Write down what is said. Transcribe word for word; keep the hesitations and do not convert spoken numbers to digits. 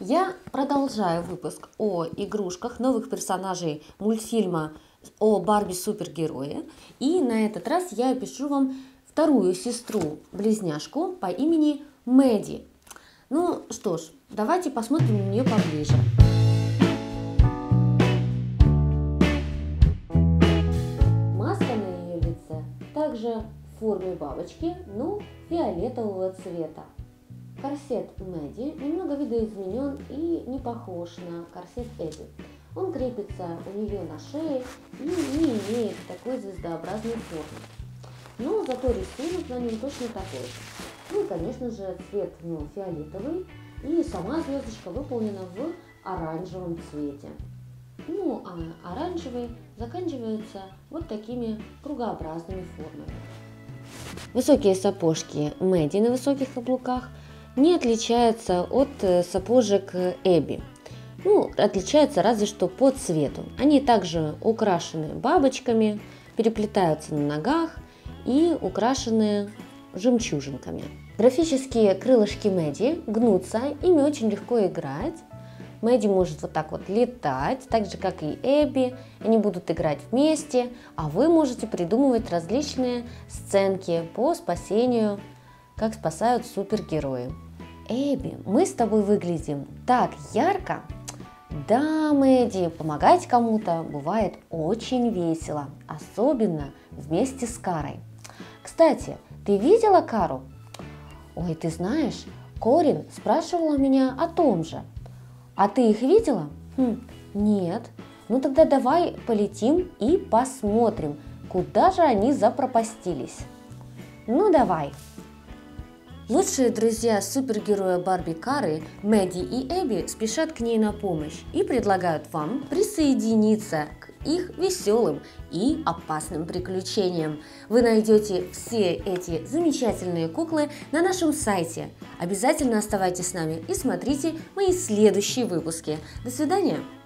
Я продолжаю выпуск о игрушках новых персонажей мультфильма о Барби супергерое. И на этот раз я опишу вам вторую сестру-близняшку по имени Мэдди. Ну что ж, давайте посмотрим на нее поближе. Маска на ее лице также в форме бабочки, но фиолетового цвета. Корсет Мэдди немного видоизменен и не похож на корсет Эбби. Он крепится у нее на шее и не имеет такой звездообразной формы. Но зато рисунок на нем точно такой же. Ну и, конечно же, цвет ну, фиолетовый, и сама звездочка выполнена в оранжевом цвете. Ну, а оранжевый заканчивается вот такими кругообразными формами. Высокие сапожки Мэдди на высоких каблуках не отличаются от сапожек Эбби. Ну, отличаются разве что по цвету. Они также украшены бабочками, переплетаются на ногах и украшены жемчужинками. Графические крылышки Мэдди гнутся, ими очень легко играть. Мэдди может вот так вот летать, так же как и Эбби. Они будут играть вместе, а вы можете придумывать различные сценки по спасению, как спасают супергерои. Эбби, мы с тобой выглядим так ярко. Да, Мэдди, помогать кому-то бывает очень весело, особенно вместе с Карой. Кстати, ты видела Кару? Ой, ты знаешь, Корин спрашивала меня о том же. А ты их видела? Хм, нет. Ну тогда давай полетим и посмотрим, куда же они запропастились. Ну давай. Лучшие друзья супергероя Барби Кары, Мэдди и Эбби спешат к ней на помощь и предлагают вам присоединиться к их веселым и опасным приключениям. Вы найдете все эти замечательные куклы на нашем сайте. Обязательно оставайтесь с нами и смотрите мои следующие выпуски. До свидания!